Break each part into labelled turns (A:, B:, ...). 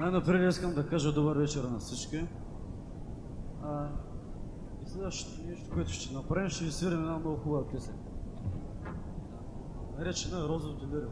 A: Най-напред искам да кажа добър вечер на всички. И следващото нещо, което ще направим, ще ви свирим една много хубава песен. Наречена Розов делириум.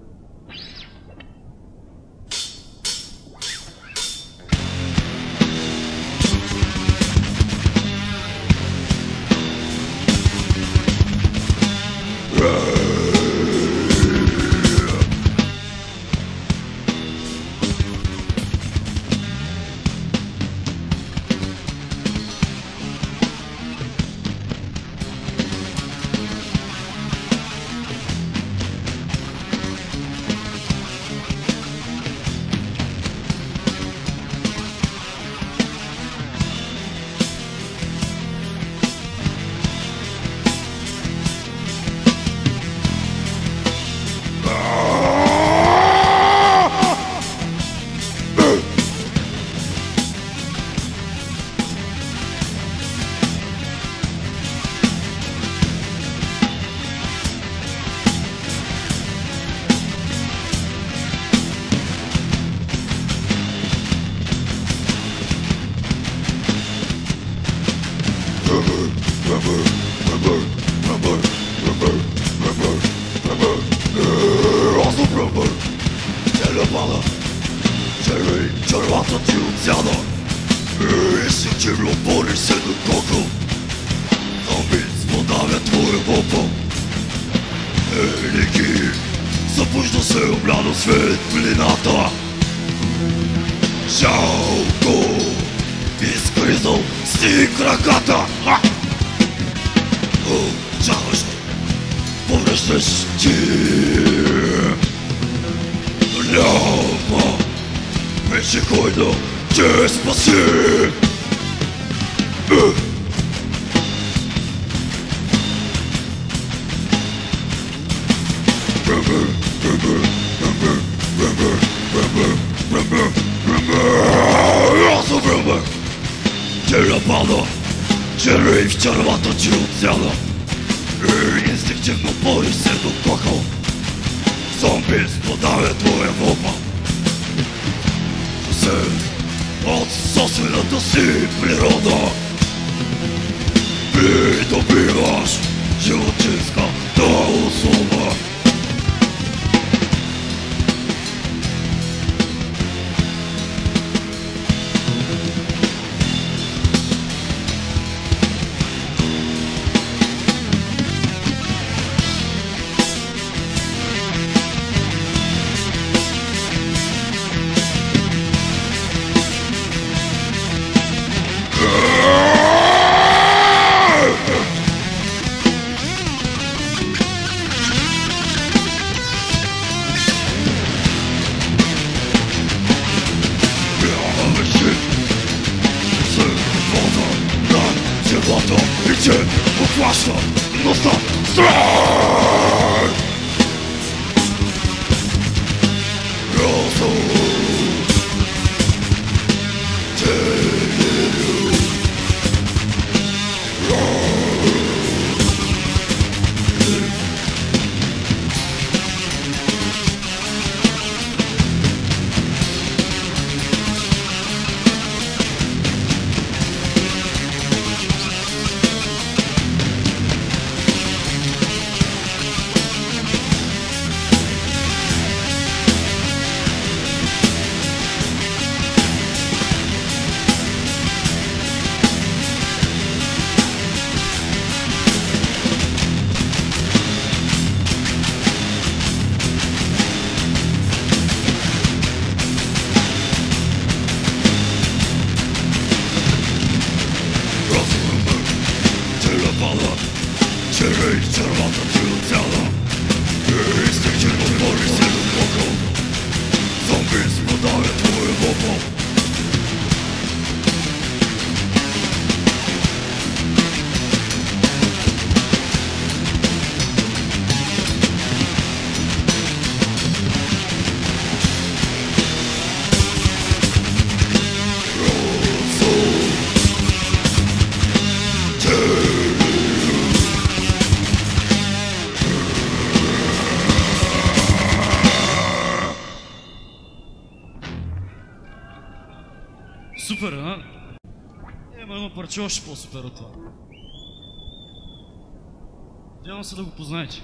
B: Събужда се обляно светлината. Жалко, изгризал си краката. Чакаш, повръщаш ти. Няма вече кой да те спаси. Те напада, червей в червата ти отсяда. Инстинктивно бори се докохал. Зомби сподавя твоя вопа. Се от собствената си природа придобиваш животинската особа. И те ухваща носа. Страх! Розов делириум.
A: Супер, а? Има парче още по-супер от това. Надявам се да го познаете.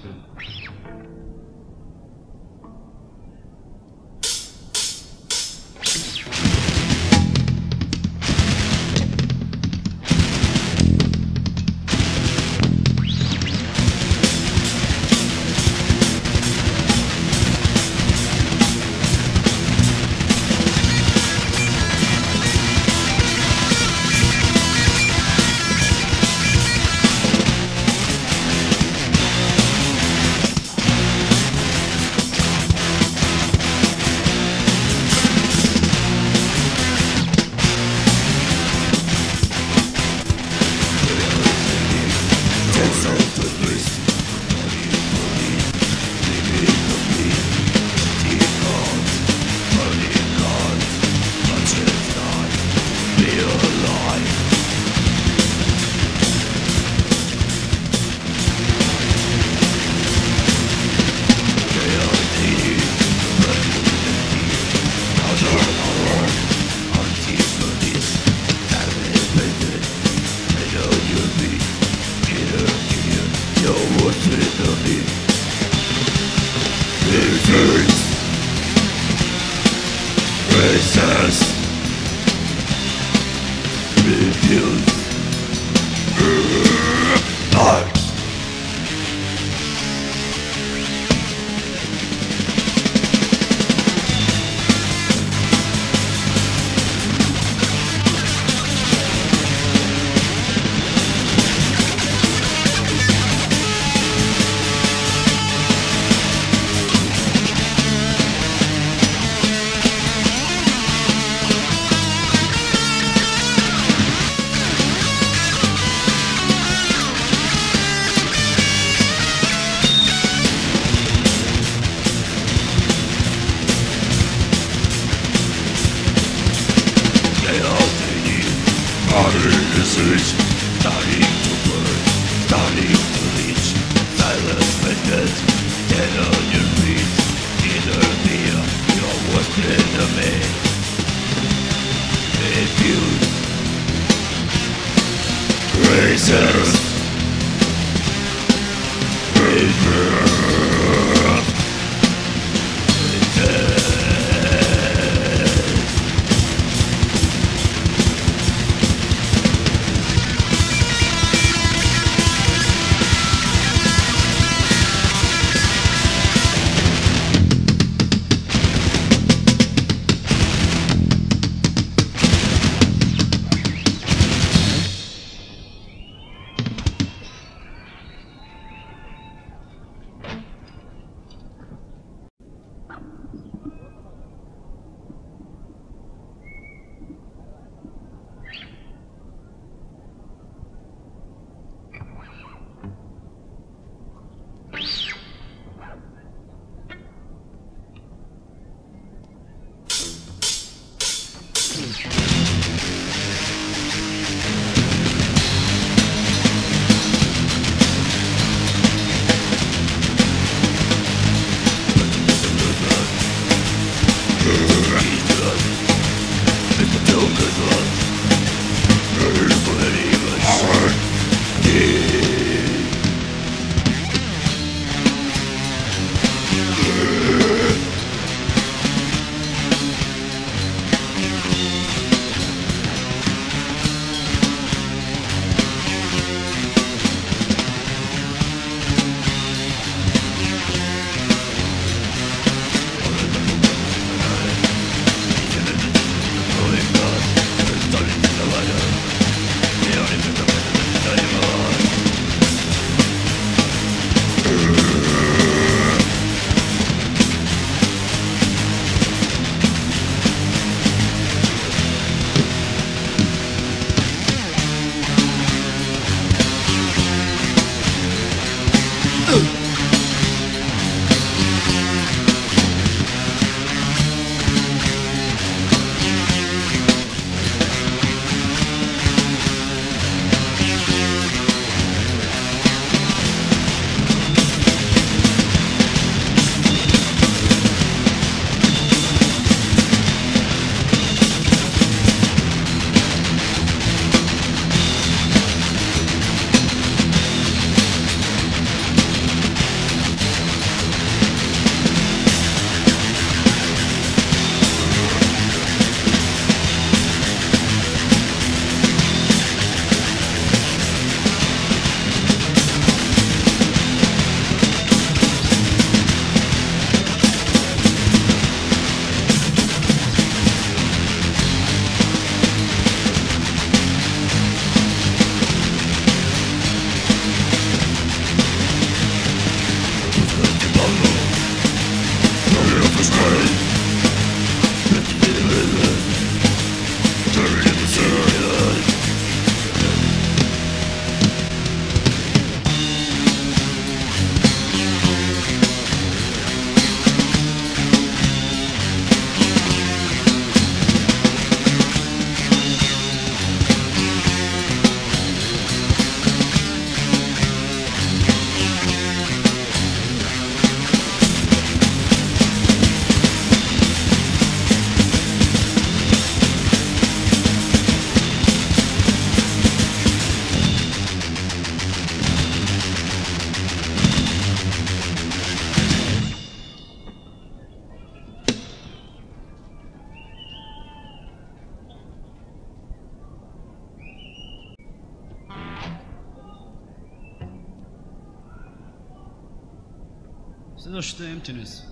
A: Следващото е Emptiness.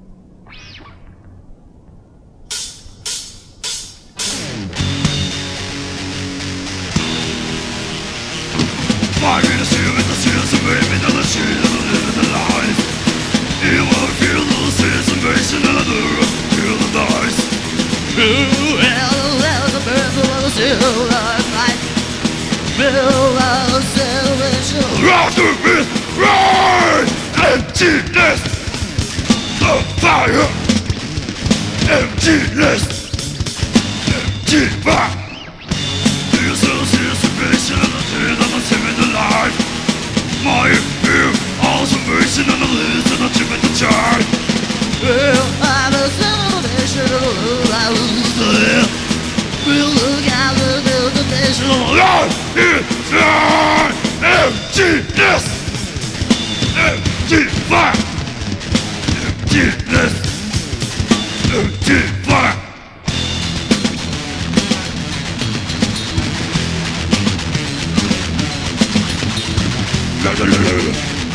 B: My ministry with the seals of baby that the shade of the living life. You will feel the seals of invasion and the feel the dice.
C: The birth of the silver fight. Bill of salvation.
B: After this, right! Emptiness! The fire! Emptiness! Empty fire! Feels the seals of invasion and the dead and the living alive. My fear, all salvation and the list and the chip and the child.
C: I'm a salvation of the life. We'll look at the nation.
B: Life is not emptiness! Empty fire! Emptiness! Empty fire! La la la la la.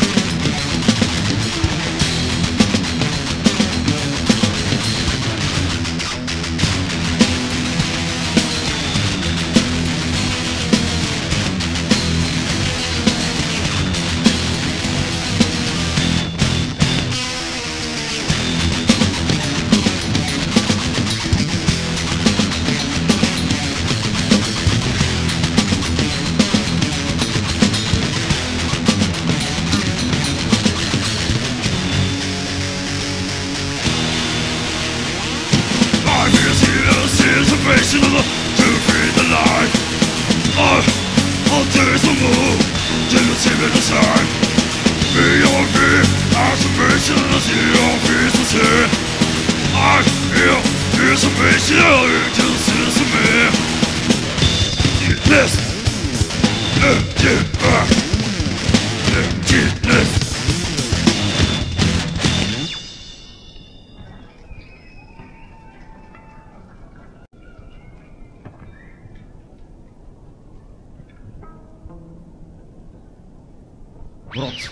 B: To free the life. I'll take some more till you see me the sign. Be on me, observation, I see your face to see. I feel observation, to see to me. Emptiness, emptiness.
A: Брод.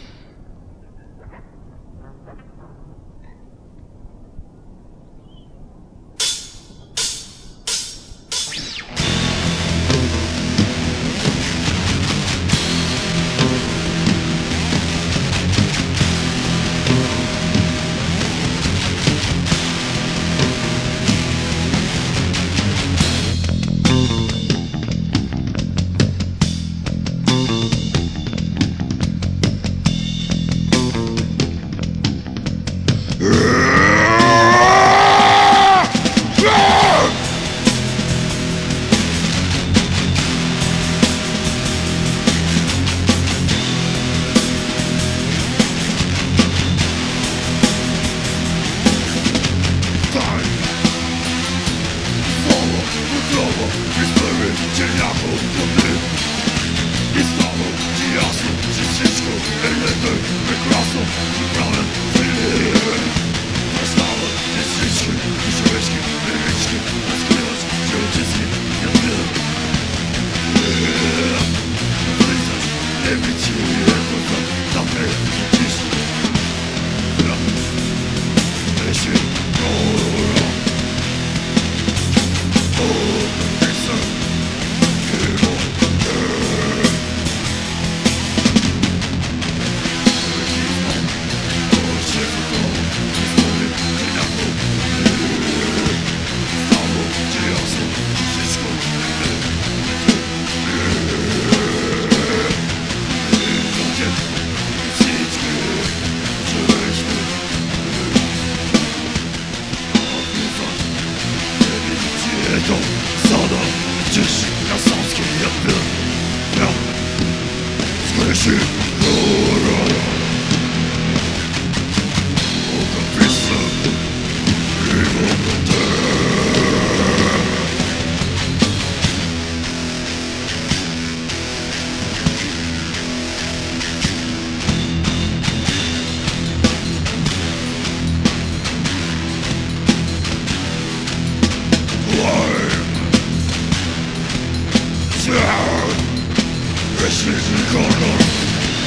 A: This is the corner.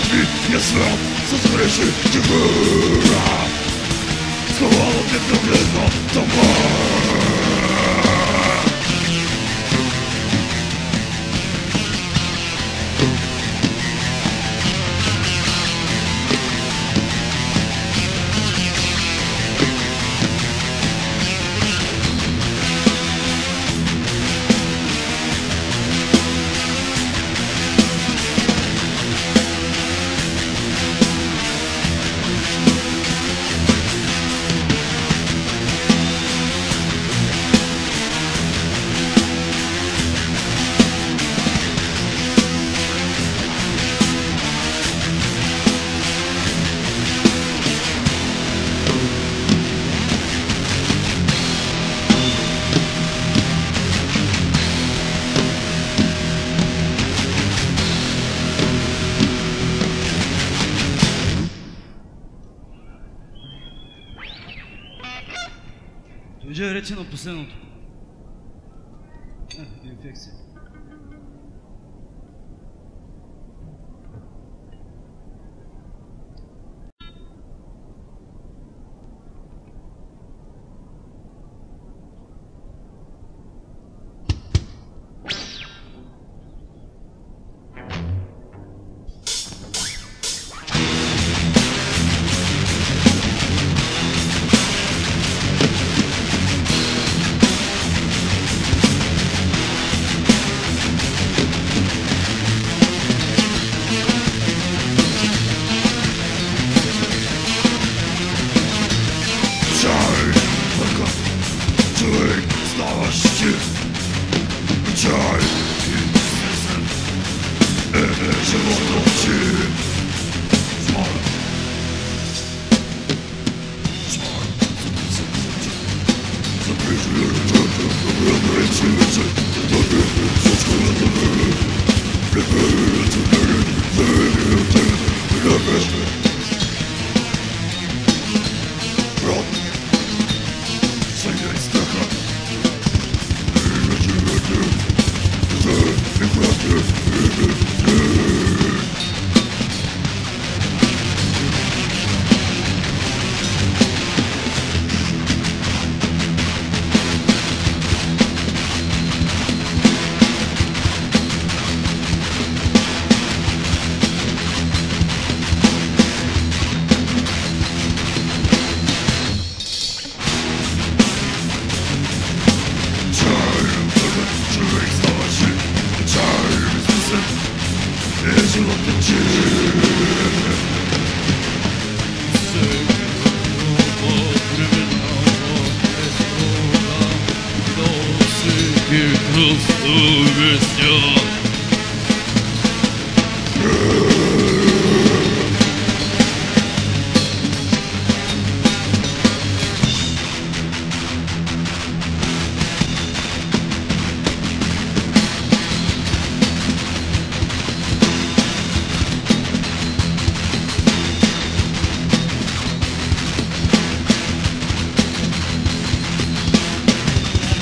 B: mi jest świat, co zgreszy cię góra. Schowało mnie problema, to ma.
A: Дойде рече на последното. Инфекция.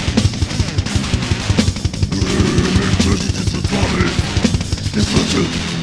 B: It's